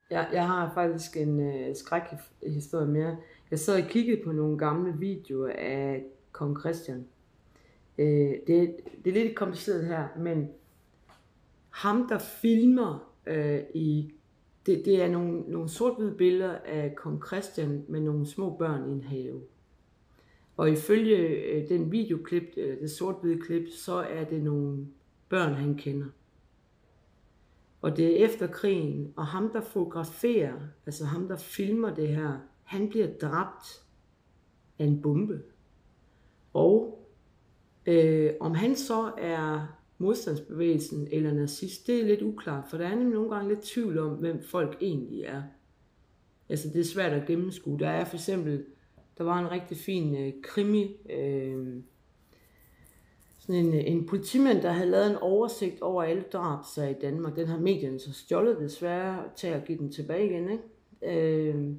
Jeg har faktisk en skrækhistorie mere. Jeg sad og kiggede på nogle gamle videoer af kong Christian. Det er lidt kompliceret her, men ham, der filmer det er nogle sort-hvide billeder af kong Christian med nogle små børn i en have. Og ifølge den videoklip, det sort-hvide klip, så er det nogle børn, han kender. Og det er efter krigen, og ham, der fotograferer, altså ham, der filmer det her, han bliver dræbt af en bombe. Og om han så er modstandsbevægelsen eller nazist, det er lidt uklart, for der er nemlig nogle gange lidt tvivl om, hvem folk egentlig er. Altså det er svært at gennemskue. Der er for eksempel, der var en rigtig fin krimi, sådan en politimand, der havde lavet en oversigt over alle drabsager i Danmark. Den har medierne så stjålet desværre til at give den tilbage igen, ikke?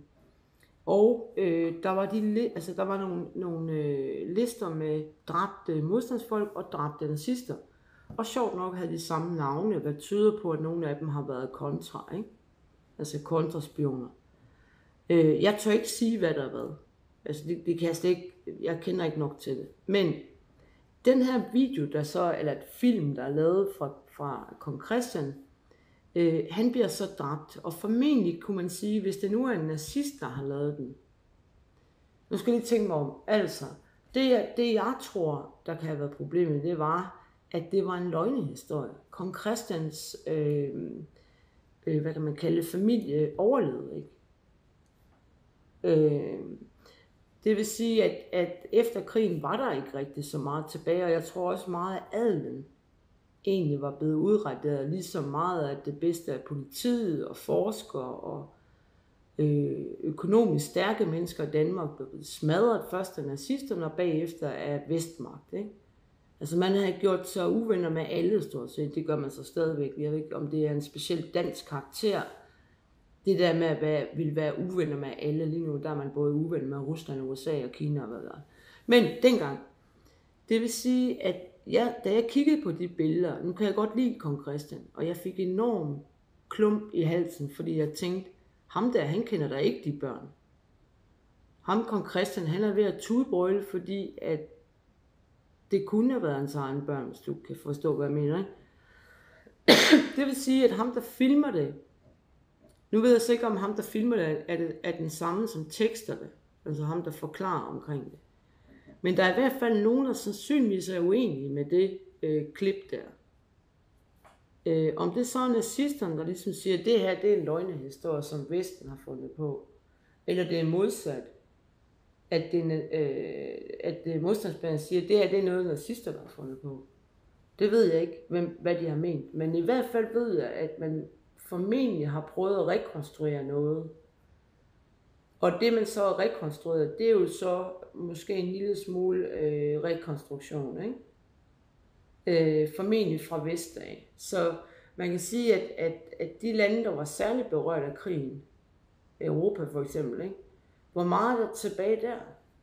Der var nogle lister med dræbte modstandsfolk og dræbte nazister. Og sjovt nok havde de samme navne, hvad tyder på, at nogle af dem har været kontra, ikke? Altså kontraspioner. Jeg tør ikke sige, hvad der har været. Altså det kan jeg slet ikke, jeg kender ikke nok til det. Men den her video, eller et film, der er lavet fra kong Christian, han bliver så dræbt. Og formentlig kunne man sige, hvis det nu er en nazist, der har lavet den. Nu skal jeg lige tænke mig om. Altså, det jeg tror, der kan have været problemet, det var, at det var en løgnehistorie. Kong Christians, hvad kan man kalde, familie overlevede, ikke? Det vil sige, at efter krigen var der ikke rigtig så meget tilbage, og jeg tror også meget af adelen egentlig var blevet udrettet, ligesom meget af det bedste af politiet og forskere og økonomisk stærke mennesker i Danmark blev smadret først af nazisterne og bagefter af vestmagt, ikke? Altså man havde gjort sig uvenner med alle stort set, det gør man så stadigvæk. Jeg ved ikke, om det er en speciel dansk karakter, det der med at ville være uvenner med alle. Lige nu der er man både uvenner med Rusland, USA og Kina og hvad der. Men dengang, det vil sige, at da jeg kiggede på de billeder, nu kan jeg godt lide kong Christian, og jeg fik enorm klump i halsen, fordi jeg tænkte, ham der, han kender da ikke de børn. Ham kong Christian, han er ved at tudebrøle, fordi at det kunne have været hans egen børn, hvis du kan forstå, hvad jeg mener, ikke? Det vil sige, at ham der filmer det, nu ved jeg så ikke, om ham der filmer det er den samme som tekster det, altså ham der forklarer omkring det. Men der er i hvert fald nogen, der sandsynligvis er uenige med det klip der. Om det så er nazisterne, der ligesom siger, at det her det er en løgnehistorie, som Vesten har fundet på. Eller det er modsat, at det modstandsbevægelsen siger, at det her det er noget, nazister der har fundet på. Det ved jeg ikke, hvad de har ment. Men i hvert fald ved jeg, at man formentlig har prøvet at rekonstruere noget. Og det man så har rekonstrueret, det er jo så måske en lille smule rekonstruktion, ikke? Formentlig fra vest af. Så man kan sige, at de lande, der var særligt berørt af krigen, Europa for eksempel, ikke? Hvor meget er der tilbage der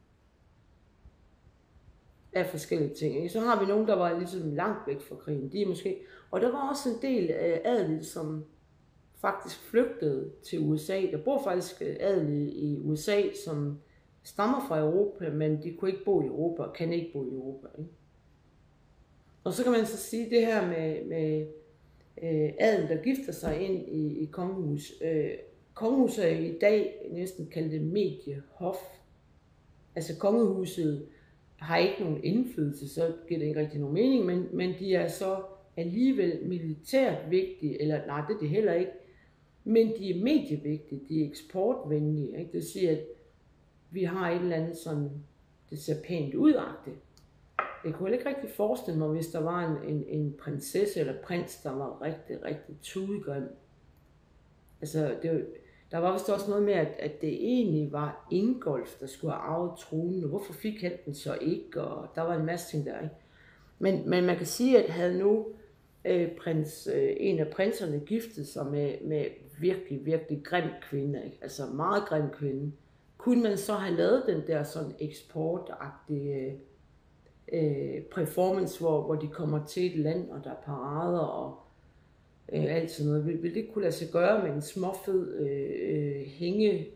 af forskellige ting, ikke? Så har vi nogen, der var ligesom langt væk fra krigen. De er måske, og der var også en del adelige, som faktisk flygtede til USA. Der bor faktisk adelige i USA, som stammer fra Europa, men de kunne ikke bo i Europa og kan ikke bo i Europa, ikke? Og så kan man så sige det her med adel, der gifter sig ind i kongehus. Kongehuset er i dag næsten kaldt det mediehof. Altså kongehuset har ikke nogen indflydelse, så giver det ikke rigtig nogen mening, men de er så alligevel militært vigtige, eller nej, det er det heller ikke, men de er medievigtige, de er eksportvenlige, ikke? Det vil sige, at vi har et eller andet sådan, det ser pænt udagtigt. Jeg kunne ikke rigtig forestille mig, hvis der var en prinsesse eller prins, der var rigtig, rigtig tudegrim. Altså, der var vist også noget med, at det egentlig var Ingolf, der skulle have arvet tronen, og hvorfor fik han den så ikke, og der var en masse ting der, ikke? Men man kan sige, at havde nu en af prinserne giftet sig med virkelig, virkelig grim kvinde, ikke? Altså meget grim kvinde, kunne man så have lavet den der sådan eksportagtige performance, hvor de kommer til et land, og der er parader, alt sådan noget. Vil det kunne lade sig gøre med en småfed hænge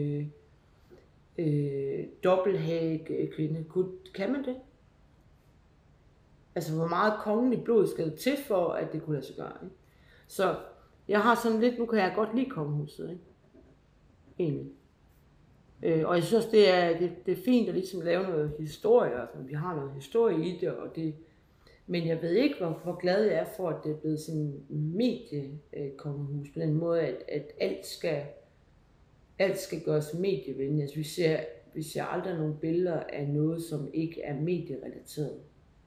dobbelthage kvinde? Kan man det? Altså, hvor meget kongelig blod skal det til for, at det kunne lade sig gøre, ikke? Så jeg har sådan lidt, nu kan jeg godt lide kongehuset, ikke? Egentlig. Og jeg synes også, det er fint at ligesom lave noget historie, altså, vi har noget historie i det, og det, men jeg ved ikke, hvor glad jeg er for, at det er blevet sådan en mediekongehus, på den måde, at alt skal gøres medievenligt. Altså, vi ser aldrig nogle billeder af noget, som ikke er medierelateret.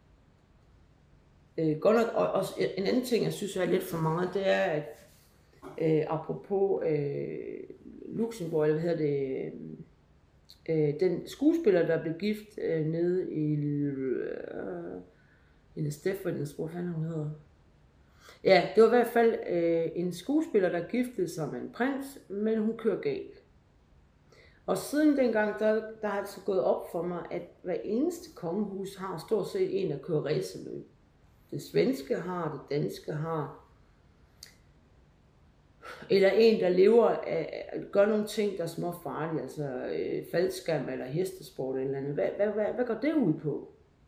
Godt nok, og også en anden ting, jeg synes er lidt for meget, det er, at apropos Luxembourg, eller hvad hedder det, den skuespiller, der blev gift nede i Steffens, hvor fanden hun hedder. Ja, det var i hvert fald en skuespiller, der giftede sig med en prins, men hun kører galt. Og siden dengang, der har det så gået op for mig, at hver eneste kongehus har stort set en, der kører racerløb. Det svenske har, det danske har. Eller en, der lever af, gør nogle ting, der er små farlige, altså faldskærm eller hestesport eller andet. Hvad går det ud på?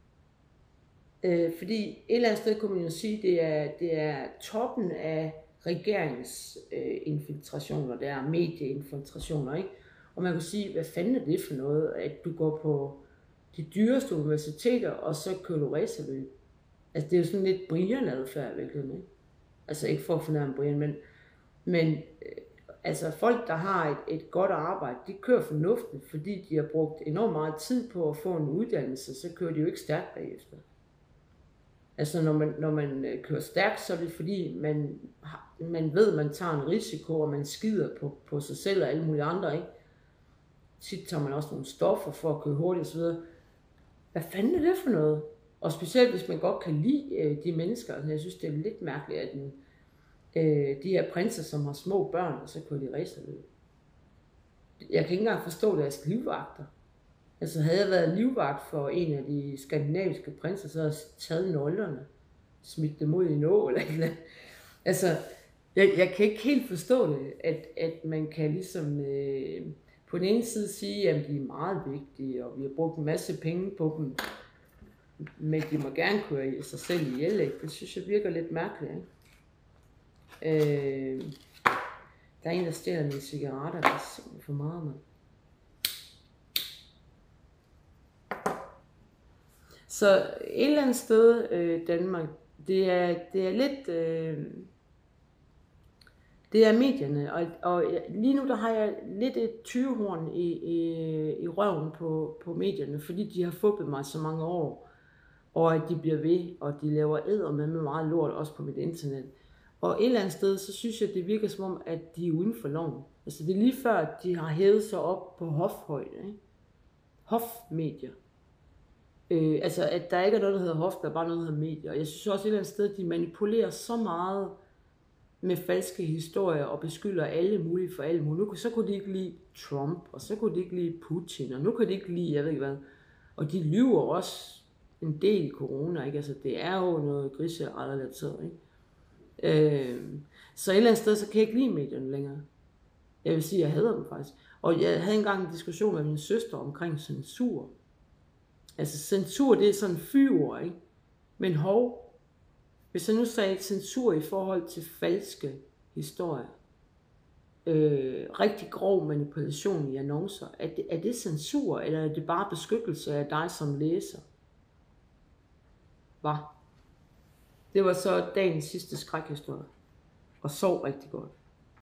Fordi et eller andet sted kunne man jo sige, det er toppen af regeringsinfiltrationer, det er medieinfiltrationer, ikke? Og man kunne sige, hvad fanden er det for noget, at du går på de dyreste universiteter, og så kører du racerløb. Altså det er jo sådan lidt Brian-adfærd, virkelig, ikke? Altså ikke for at fornærme Brian, men altså folk, der har et godt arbejde, de kører fornuftigt, fordi de har brugt enormt meget tid på at få en uddannelse, så kører de jo ikke stærkt bagefter. Altså når man kører stærkt, så er det fordi, man ved, at man tager en risiko, og man skider på sig selv og alle mulige andre, ikke? Tit tager man også nogle stoffer for at køre hurtigt osv. Hvad fanden er det for noget? Og specielt hvis man godt kan lide de mennesker, jeg synes det er lidt mærkeligt, at de her prinser, som har små børn, og så kører de racerløb. Jeg kan ikke engang forstå deres livvagter. Altså havde jeg været livvagt for en af de skandinaviske prinser, så havde jeg taget nøglerne, smidt dem ud i en å eller et eller andet. Altså, jeg kan ikke helt forstå det, at man kan ligesom på den ene side sige, at de er meget vigtige, og vi har brugt en masse penge på dem, men de må gerne køre sig selv ihjel, ikke? Det synes jeg virker lidt mærkeligt, ikke? Der er en, der stjæler mine cigaretter, det er simpelthen for meget, man. Så et eller andet sted, Danmark, det er lidt, det er medierne, og lige nu der har jeg lidt et 20-horn i røven på medierne, fordi de har fubbet mig så mange år, og at de bliver ved, og de laver eddermame med meget lort, også på mit internet. Og et eller andet sted, så synes jeg, det virker som om, at de er uden for loven. Altså det er lige før, at de har hævet sig op på hofhøjde, ikke? Hofmedier. Altså at der ikke er noget, der hedder hof, der er bare noget, der hedder medier. Og jeg synes også et eller andet sted, at de manipulerer så meget med falske historier og beskylder alle mulige for alle mulige. Så kunne de ikke lide Trump, og så kunne de ikke lide Putin, og nu kan de ikke lide, jeg ved ikke hvad. Og de lyver også en del corona, ikke? Altså det er jo noget griserelateret, ikke? Så et eller andet sted, så kan jeg ikke lide medierne længere. Jeg vil sige, at jeg hader dem faktisk. Og jeg havde engang en diskussion med min søster omkring censur. Altså censur, det er sådan en fyord, ikke? Men hvis jeg nu sagde censur i forhold til falske historier, rigtig grov manipulation i annoncer, er det censur, eller er det bare beskyttelse af dig som læser? Hvad? Det var så dagens sidste skrækhistorie. Og sov rigtig godt.